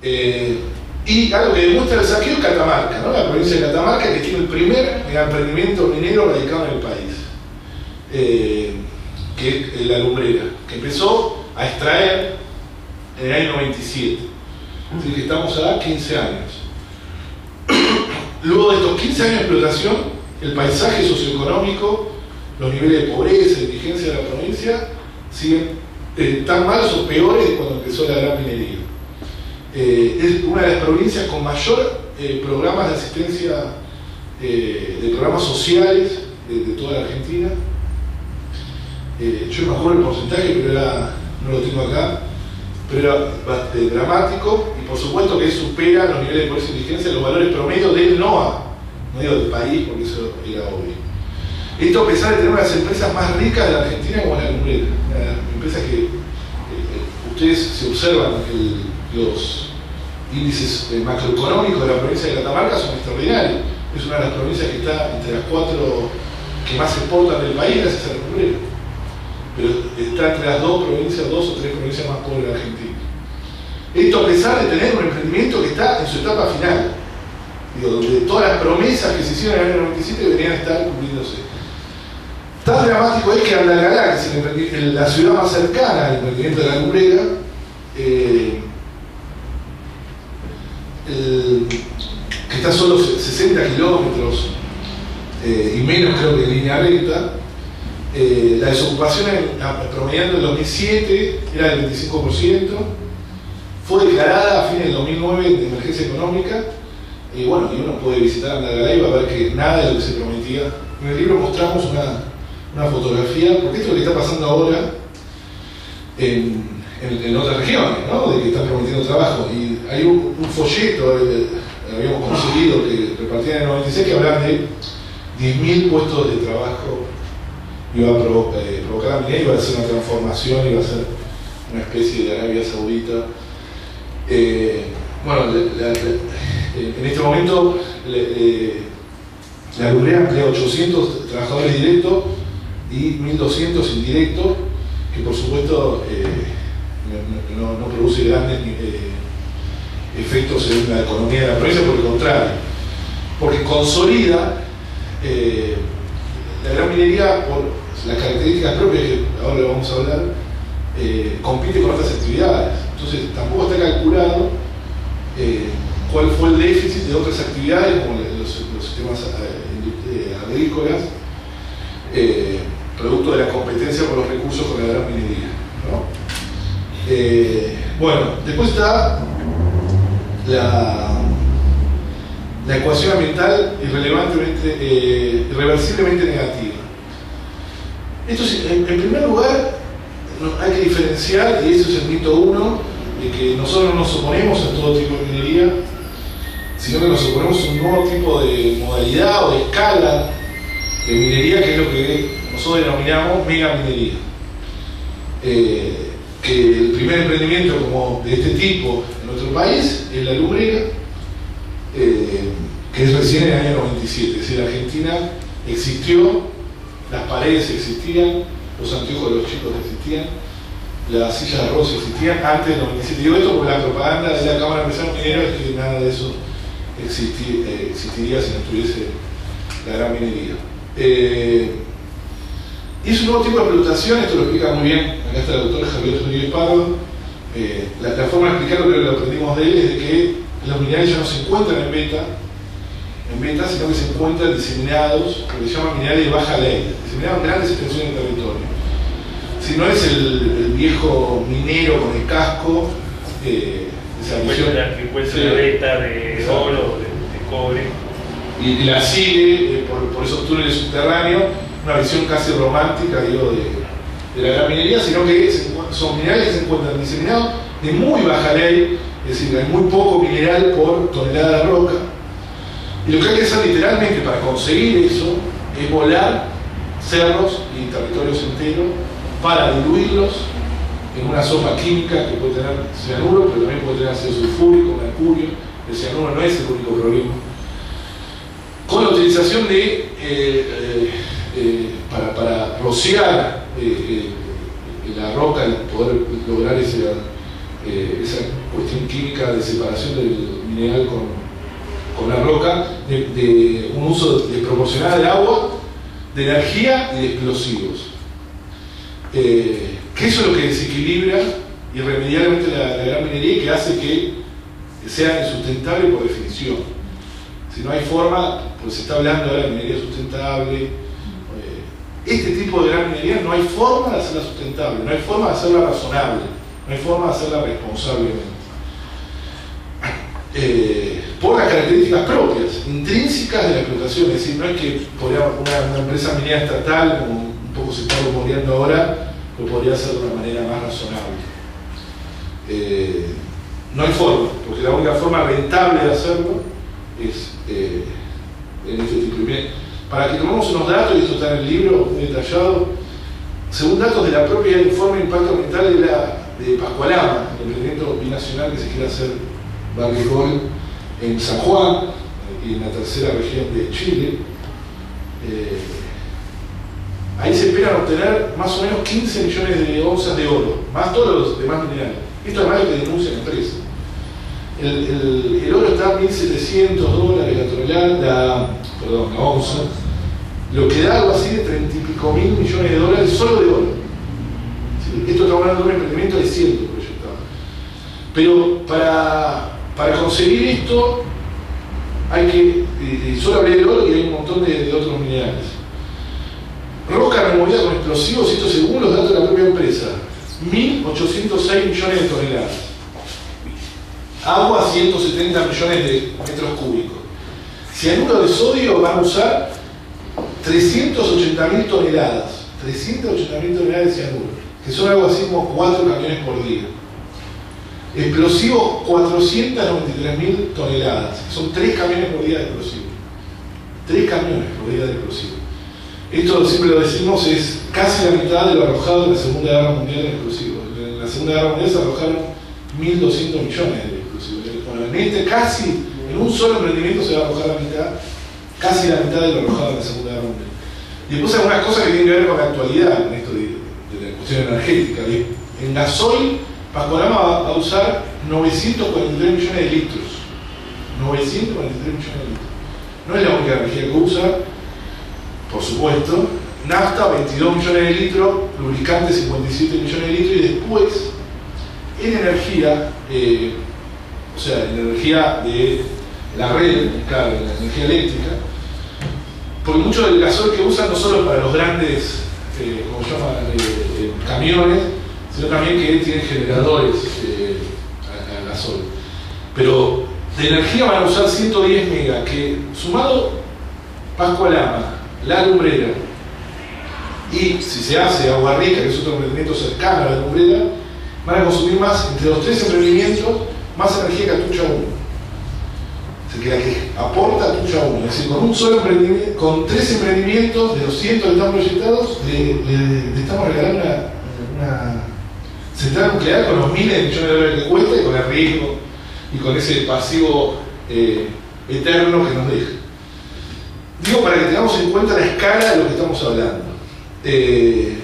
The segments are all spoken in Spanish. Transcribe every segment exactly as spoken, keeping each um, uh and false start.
Eh, y algo que demuestra el saqueo es Catamarca, ¿no? La provincia de Catamarca, que tiene el primer emprendimiento minero radicado en el país, eh, que es la Lumbrera, que empezó a extraer en el año noventa y siete. Es decir, que estamos a quince años. Luego de estos quince años de explotación, el paisaje socioeconómico, los niveles de pobreza y indigencia de la provincia siguen eh, tan malos o peores de cuando empezó la gran minería. Eh, es una de las provincias con mayor eh, programas de asistencia, eh, de programas sociales de, de toda la Argentina. Eh, yo no me acuerdo el porcentaje, pero era, no lo tengo acá, pero era bastante dramático, y por supuesto que supera los niveles de pobreza e indigencia los valores promedio del NOA, no digo del país, porque eso era obvio. Esto a pesar de tener una de las empresas más ricas de la Argentina como la Lumbrera, empresas que eh, ustedes se observan el, los índices eh, macroeconómicos de la provincia de Catamarca son extraordinarios. Es una de las provincias que está entre las cuatro que más exportan del país gracias a la Lumbrera, pero está entre las dos provincias, dos o tres provincias más pobres de la Argentina. Esto a pesar de tener un emprendimiento que está en su etapa final, digo, donde todas las promesas que se hicieron en el año noventa y siete deberían estar cumpliéndose. Tan dramático es que Andalgalá, que es la ciudad más cercana al emprendimiento de la Lumbrera, eh, el, que está a solo sesenta kilómetros eh, y menos creo que en línea recta, eh, la desocupación en, promediando en dos mil siete era del veinticinco por ciento, fue declarada a fines del dos mil nueve de emergencia económica, y bueno, y uno puede visitar Andalgalá y va a ver que nada de lo que se prometía. En el libro mostramos una una fotografía, porque esto es lo que está pasando ahora en, en, en otras regiones, ¿no? De que están prometiendo trabajo, y hay un, un folleto eh, habíamos conseguido que repartían en el noventa y seis que hablan de diez mil puestos de trabajo, iba a provocar, eh, provocar la minería, iba a ser una transformación, iba a ser una especie de Arabia Saudita. Eh, bueno, la, la, la, en este momento la, eh, la Lumbrera emplea ochocientos trabajadores directos y mil doscientos indirectos, que por supuesto eh, no, no, no produce grandes eh, efectos en la economía de la provincia, por el contrario, porque consolida eh, la gran minería por las características propias, que ahora lo vamos a hablar, eh, compite con otras actividades. Entonces tampoco está calculado eh, cuál fue el déficit de otras actividades, como los, los sistemas eh, agrícolas, eh, producto de la competencia por los recursos con la gran minería, ¿no? Eh, bueno, después está la, la ecuación ambiental irrelevantemente, eh, irreversiblemente negativa. Esto es, en, en primer lugar, hay que diferenciar, y eso es el mito uno, de que nosotros no nos oponemos a todo tipo de minería, sino que nos oponemos a un nuevo tipo de modalidad o de escala de minería, que es lo que nosotros denominamos megaminería. Eh, que el primer emprendimiento como de este tipo en nuestro país es la Lumbrera, eh, que es recién en el año noventa y siete. Es decir, Argentina existió, las paredes existían, los anteojos de los chicos existían, las sillas de arroz existían antes del noventa y siete. Digo esto porque la propaganda de la Cámara Empresaria Minera es que nada de eso existir, eh, existiría si no estuviese la gran minería. Eh, y es un nuevo tipo de explotación, esto lo explica muy bien, acá está el doctor Javier Rodríguez Pardo. Eh, la, la forma de explicarlo, creo que lo aprendimos de él, es de que los minerales ya no se encuentran en beta, en beta, sino que se encuentran diseminados, lo que se llama minerales de baja ley, diseminados en grandes extensiones de territorio. Si no es el, el viejo minero con el casco, eh, esa visión que encuentra una beta de oro, de, de cobre, y, y la sigue eh, por, por esos túneles subterráneos, una visión casi romántica, digo, de, de la gran minería, sino que se, son minerales que se encuentran diseminados de muy baja ley, es decir, hay muy poco mineral por tonelada de roca, y lo que hay que hacer literalmente para conseguir eso es volar cerros y territorios enteros para diluirlos en una sopa química que puede tener cianuro, pero también puede tener ácido sulfúrico, mercurio. El cianuro no es el único problema. Con la utilización de, eh, eh, eh, para, para rociar eh, eh, la roca y poder lograr ese, eh, esa cuestión química de separación del mineral con, con la roca, de, de un uso desproporcionado de agua, de energía y de explosivos. Eh, que eso es lo que desequilibra irremediablemente la, la gran minería y que hace que sea insustentable por definición. Si no hay forma, pues se está hablando ahora de minería sustentable. Eh, este tipo de gran minería no hay forma de hacerla sustentable, no hay forma de hacerla razonable, no hay forma de hacerla responsablemente. Eh, por las características propias, intrínsecas de la explotación. Es decir, no es que podría una, una empresa minera estatal, como un poco se está rumoreando ahora, lo podría hacer de una manera más razonable. Eh, no hay forma, porque la única forma rentable de hacerlo es eh, en este tipo de minería. Para que tomemos unos datos, y esto está en el libro muy detallado, según datos de la propia informe de impacto ambiental de, la, de Pascualama, el emprendimiento binacional que se quiere hacer Barrigol en San Juan y en la tercera región de Chile, eh, ahí se esperan obtener más o menos quince millones de onzas de oro, más todos los demás minerales. Esto es más lo que denuncia la empresa. El, el, el oro está a mil setecientos dólares la tonelada, perdón, la onza, lo que da algo así de treinta y pico mil millones de dólares solo de oro. ¿Sí? Esto está hablando de un emprendimiento de ciento proyectado. Pero para Para conseguir esto, hay que, y solo hablé de oro y hay un montón de, de otros minerales. Roca removida con explosivos, esto según los datos de la propia empresa, mil ochocientos seis millones de toneladas. Agua, ciento setenta millones de metros cúbicos. Cianuro de sodio van a usar trescientas ochenta mil toneladas. trescientas ochenta mil toneladas de cianuro, que son algo así como cuatro camiones por día. Explosivos, cuatrocientas noventa y tres mil toneladas. Son tres camiones por día de explosivos. tres camiones por día de explosivos. Esto, siempre lo decimos, es casi la mitad de lo arrojado en la Segunda Guerra Mundial de explosivos. En la Segunda Guerra Mundial se arrojaron mil doscientos millones de explosivos. Bueno, en este casi, en un solo emprendimiento se va a arrojar la mitad, casi la mitad de lo arrojado en la Segunda Guerra Mundial. Y después algunas cosas que tienen que ver con la actualidad, en esto de, de la cuestión energética. En gasoil, Pascualama va a usar novecientos cuarenta y tres millones de litros. novecientos cuarenta y tres millones de litros. No es la única energía que usa, por supuesto. Nafta, veintidós millones de litros. Lubricante, cincuenta y siete millones de litros. Y después, en energía, eh, o sea, en energía de la red, claro, en la energía eléctrica, porque mucho del gasoil que usan no solo para los grandes, eh, como se llama, eh, eh, camiones, sino también que tienen generadores eh, a, a gasoil. Pero de energía van a usar ciento diez megas, que sumado Pascualama, La Lumbrera, y si se hace Agua Rica, que es otro emprendimiento cercano a La Lumbrera, van a consumir más, entre los tres emprendimientos, más energía que Atucha uno. O sea, que la que aporta Atucha uno. Es decir, con un solo emprendimiento, con tres emprendimientos de doscientos que están proyectados, le, le, le estamos regalando una, una central nuclear con los miles de millones de dólares que cuesta y con el riesgo y con ese pasivo eh, eterno que nos deja. Digo, para que tengamos en cuenta la escala de lo que estamos hablando. Eh,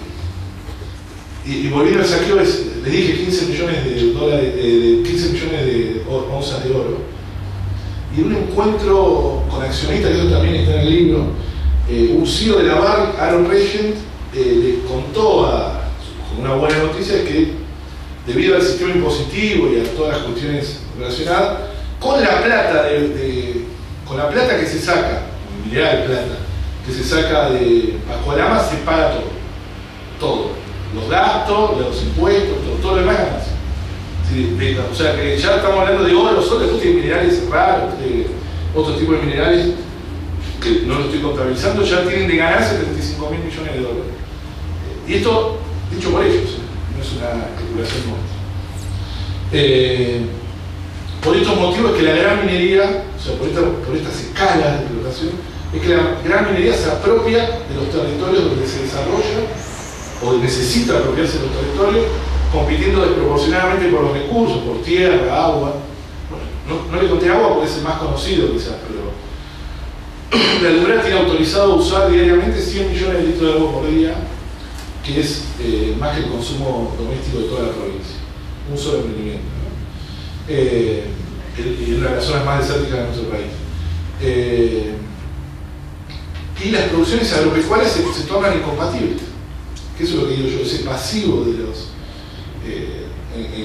y, y volviendo al saqueo, les, les dije quince millones de dólares, de, de quince millones de onzas de oro. Y en un encuentro con accionistas, que eso también está en el libro, eh, un C E O de la Barrick, Aaron Regent, eh, le contó a, como una buena noticia, que debido al sistema impositivo y a todas las cuestiones relacionadas, con la plata de, de, con la plata que se saca, el mineral de plata, que se saca de Pascualama, se paga todo. Todo. Los gastos, los impuestos, todo, todo lo demás ganas. Sí, de, o sea que ya estamos hablando de oro, solo después de minerales raros, de otro tipo de minerales que no lo estoy contabilizando, ya tienen de ganancia treinta y cinco mil millones de dólares. Y esto dicho por ellos, no es una especulación nuestra. Eh, por estos motivos es que la gran minería, o sea, por, esta, por estas escalas de explotación, es que la gran minería se apropia de los territorios donde se desarrolla o necesita apropiarse de los territorios, compitiendo desproporcionadamente por los recursos, por tierra, agua. Bueno, no, no le conté agua porque es el más conocido quizás, pero la Lumbrera tiene autorizado usar diariamente cien millones de litros de agua por día, que es eh, más que el consumo doméstico de toda la provincia. Un solo emprendimiento, ¿no? eh, y una de las zonas más desérticas de nuestro país. Eh, y las producciones agropecuarias se, se tornan incompatibles, que eso es lo que digo yo, ese pasivo de los eh, en, en,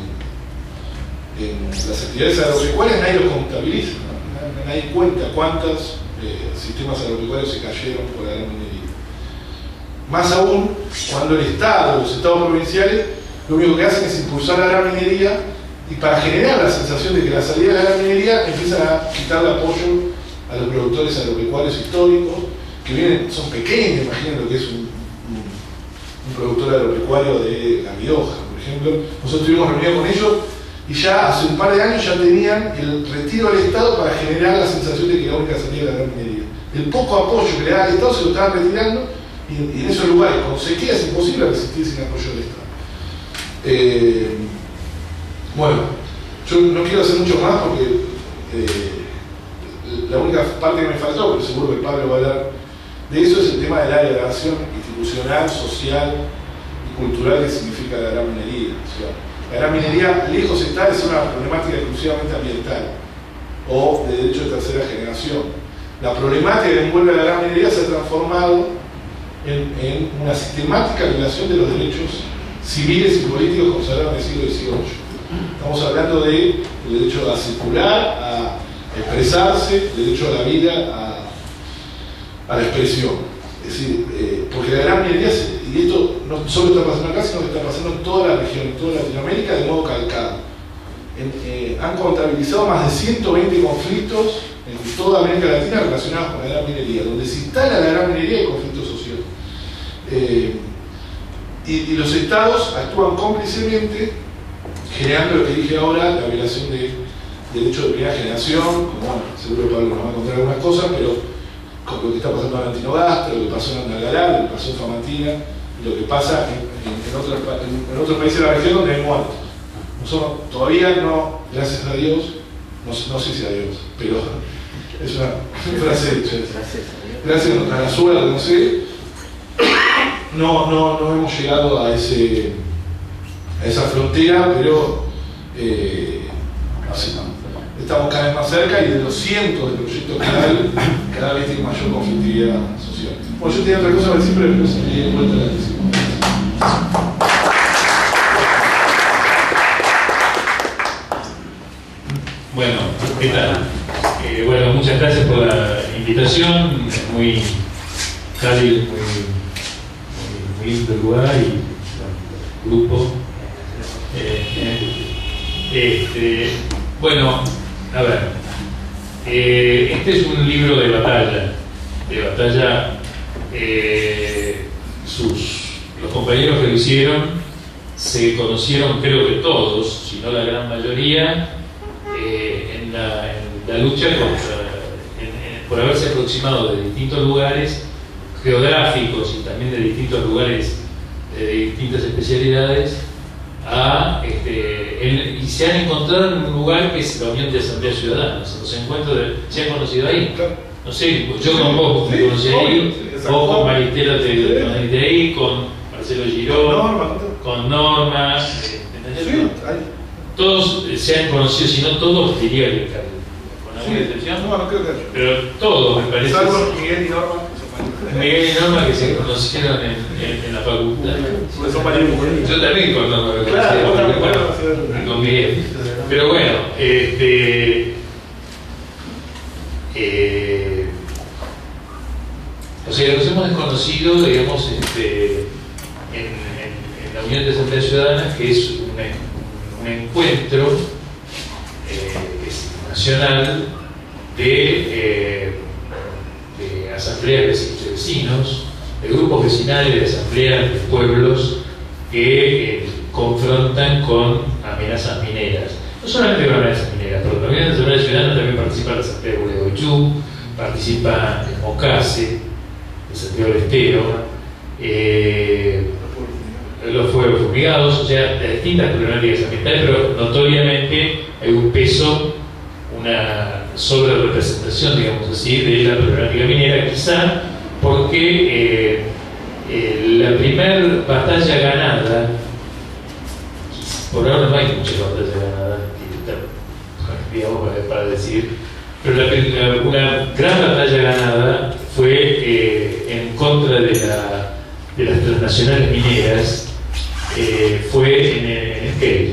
en, en las actividades agropecuarias nadie lo contabiliza, ¿no? Nadie cuenta cuántos eh, sistemas agropecuarios se cayeron por la gran minería. Más aún cuando el Estado, los estados provinciales, lo único que hacen es impulsar la gran minería, y para generar la sensación de que la salida de la gran minería empiezan a quitarle apoyo a los productores agropecuarios históricos, que vienen, son pequeños, imaginen lo que es un, un, un productor agropecuario de La Rioja, por ejemplo. Nosotros estuvimos reunidos con ellos y ya hace un par de años ya tenían el retiro del Estado para generar la sensación de que la única salida era la gran minería. El poco apoyo que le da al Estado se lo estaban retirando, y, y en esos lugares con sequía es imposible resistir sin apoyo del Estado. Eh, bueno, yo no quiero hacer mucho más porque eh, la única parte que me faltó, pero seguro que Pablo va a hablar de eso, es el tema de la degradación institucional, social y cultural que significa la gran minería. O sea, la gran minería lejos está de ser una problemática exclusivamente ambiental o de derecho de tercera generación. La problemática que envuelve a la gran minería se ha transformado en, en una sistemática violación de los derechos civiles y políticos consagrados en el siglo dieciocho. Estamos hablando del de derecho a circular, a expresarse, el derecho a la vida, a, a la expresión. Es decir, eh, porque la gran minería, y esto no solo está pasando acá, sino que está pasando en toda la región, en toda Latinoamérica, de modo calcado. En, eh, han contabilizado más de ciento veinte conflictos en toda América Latina relacionados con la gran minería. Donde se instala la gran minería hay conflictos sociales. Eh, y, y los estados actúan cómplicemente, generando lo que dije ahora, la violación de derechos de primera generación, como bueno, seguro que Pablo nos va a contar algunas cosas, pero con lo que está pasando en Antinogastra, lo que pasó en Andalgalá, lo que pasó en Famatina, lo que pasa en, en, en, otros, en, en otros países de la región donde hay muertos. Nosotros todavía no, gracias a Dios, no, no sé si a Dios, pero es una frase hecha. Gracias a la suerte, no sé, no, no, no hemos llegado a, ese, a esa frontera, pero eh, así, estamos cada vez más cerca, y de los cientos de proyectos que hay, cada vez tiene mayor conflictividad social. Bueno, yo tenía otra cosa para decir, pero no se me dio vuelta la atención. Bueno, ¿qué tal? Eh, bueno, muchas gracias por la invitación, muy cálido, muy, muy, muy lindo el lugar y el grupo. Eh, eh, este, bueno, a ver, eh, este es un libro de batalla, de batalla, eh, sus, los compañeros que lo hicieron se conocieron, creo que todos, si no la gran mayoría, eh, en, la, en la lucha contra, en, en, por haberse aproximado de distintos lugares geográficos y también de distintos lugares de distintas especialidades a, este, en, y se han encontrado en un lugar que es la Unión de Asamblea Ciudadana. Los encuentros de, se han conocido ahí. No sé, yo con vos me conocí ahí, vos con Maristela te conociste ahí, con Marcelo Girón, con Norma, ¿entendés? Todos se han conocido, si no todos, diría que con alguna excepción, no, no creo que pero todos, me parece. Salvo Miguel y Norma. Miguel y Norma que se conocieron en, en, en la facultad. Yo también con Norma me conocí, con Miguel. Pero bueno, este, eh, o sea, nos hemos desconocido, digamos, este, en, en, en la Unión de Asamblea Ciudadana, que es un, un encuentro eh, es nacional de, eh, de asambleas de vecinos, de grupos vecinales, de asambleas de pueblos que eh, confrontan con amenazas mineras. No solamente con amenazas mineras, porque también en la Asamblea Ciudadana también participa la Asamblea de Gualeguaychú, participa el Mocase, el Santiago del Estero, eh, los fuegos fumigados, o sea, de distintas problemáticas ambientales, pero notoriamente hay un peso, una sobre-representación, digamos así, de la problemática minera, quizá porque eh, eh, la primera batalla ganada, por ahora no hay muchas batallas ganadas, digamos, para, para decir, pero la, la, una gran batalla ganada fue eh, en contra de, la, de las transnacionales mineras, eh, fue en, en Esquel.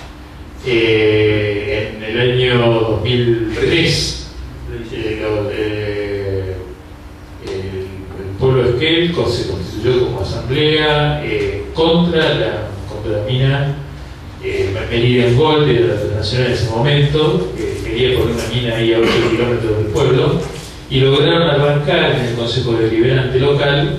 Eh, en el año dos mil tres, eh, lo, eh, el, el pueblo de Esquel se constituyó como asamblea eh, contra, la, contra la mina eh, Meridian Gold, de la transnacional en ese momento, que quería poner una mina ahí a ocho kilómetros del pueblo, y lograron arrancar en el Consejo Deliberante local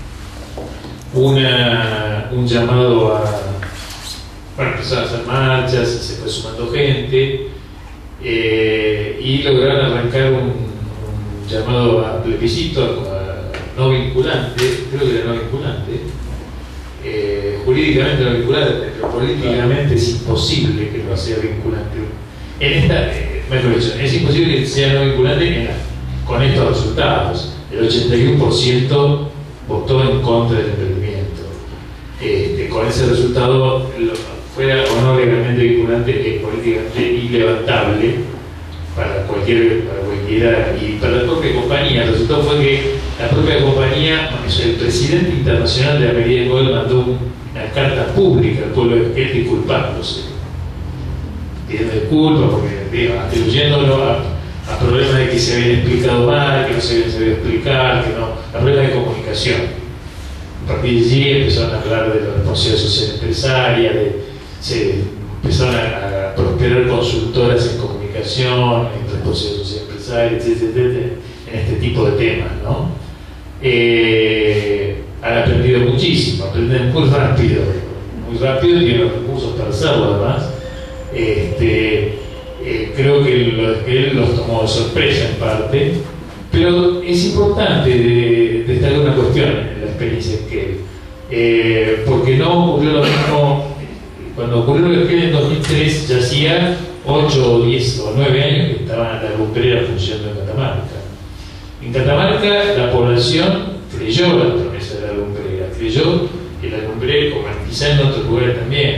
una, un llamado a... Bueno, empezaron a hacer marchas, se fue sumando gente, eh, y lograron arrancar un, un llamado a plebiscito, a no vinculante, creo que era no vinculante, eh, jurídicamente no vinculante, pero políticamente es imposible que no sea vinculante. En esta, eh, mejor dicho, es imposible que sea no vinculante en la, con estos resultados. El ochenta y uno por ciento votó en contra del emprendimiento. Este, con ese resultado, fuera o no legalmente vinculante, es políticamente ilevantable para, cualquier, para cualquiera y para la propia compañía. El resultado fue que la propia compañía, el presidente internacional de la Meridian Gold mandó una carta pública al pueblo de Esquel disculpándose, pidiendo disculpas porque, digo, atribuyéndolo a, a problemas de que se habían explicado mal, que no se habían sabido explicar, que no, a problemas de comunicación. A partir de allí empezaron a hablar de la responsabilidad social empresaria, de, se empezaron a, a prosperar consultoras en comunicación, en responsabilidad social empresaria, etcétera, etcétera, en este tipo de temas, ¿no? Eh, han aprendido muchísimo, aprenden muy rápido, muy rápido, tienen los recursos para hacerlo además. Este, eh, creo que lo, él los tomó de sorpresa en parte, pero es importante de, destacar una cuestión en la experiencia que eh, porque no ocurrió lo mismo cuando ocurrió lo que en dos mil tres, ya hacía ocho o diez o nueve años que estaban la lumbrera funcionando en Catamarca. En Catamarca la población creyó la promesa de la lumbrera, creyó que la lumbrera, como quizá en otros lugares también,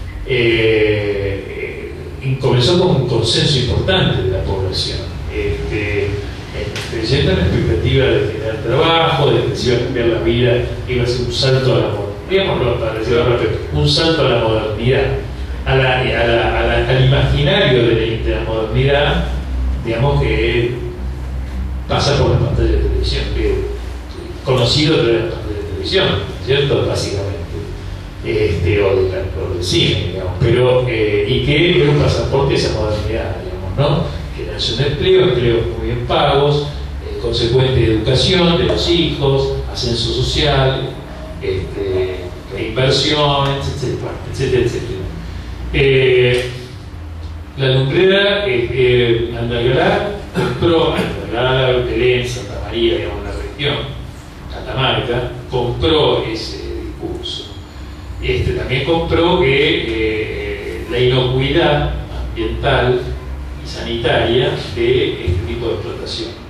eh, eh, comenzó con un consenso importante de la población, este, creyendo en la expectativa de generar trabajo, de que se iba a cambiar la vida, que iba a ser un salto a la modernidad, para decirlo rápido, un salto a la modernidad, a la, a la, a la, al imaginario de la, de la modernidad, digamos que pasa por la pantalla de televisión, que conocido a través de la pantalla de televisión, ¿cierto? Básicamente, este, o, de la, o del cine, digamos, pero, eh, y que es un pasaporte a esa modernidad, digamos, ¿no? Generación de empleo, empleos muy bien pagos, eh, consecuente educación de los hijos, ascenso social, este, reinversión, etcétera, etcétera, etcétera. Eh, la lumbrera, eh, eh, Andalgalá compró, Andalgalá, Belén, Santa María, digamos, la región, Catamarca, compró ese discurso. Este, también compró que eh, la inocuidad ambiental y sanitaria de este tipo de explotación.